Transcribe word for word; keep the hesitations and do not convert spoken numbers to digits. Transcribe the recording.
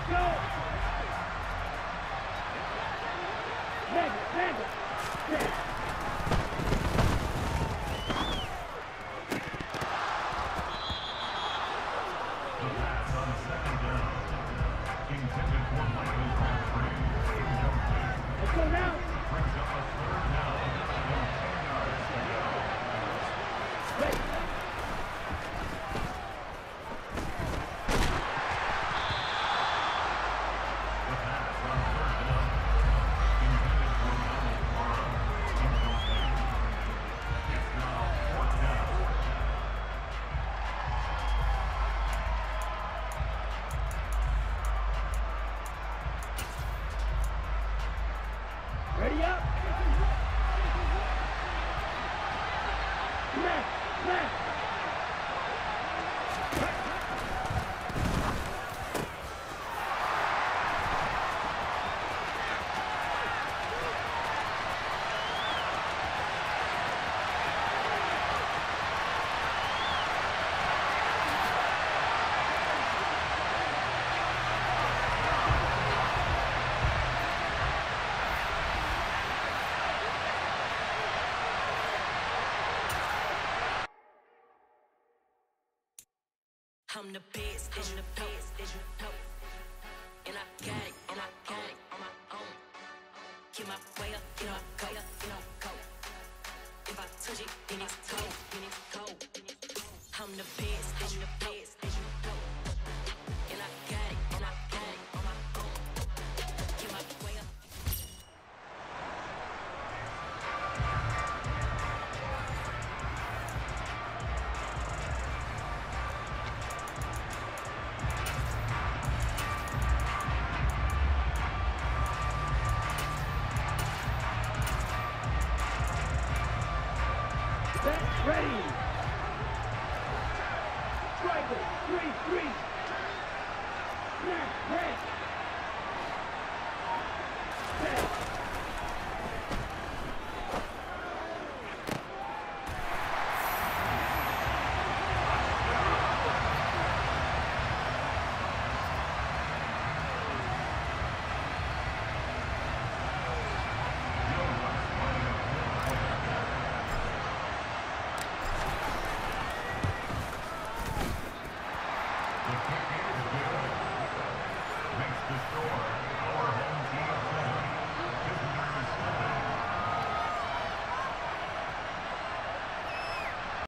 Ready up. Smash, smash. I'm the best, I'm the best, as you know. And I got it, and I got it on my own. Get my way up, you know, go, you know, go. If I touch it, then it's cold, then it's cold. I'm the best, I'm the best, as you know. And I got it, and I got it on my own. Get my way up. Set, ready. Striker, three, three. Smash, red.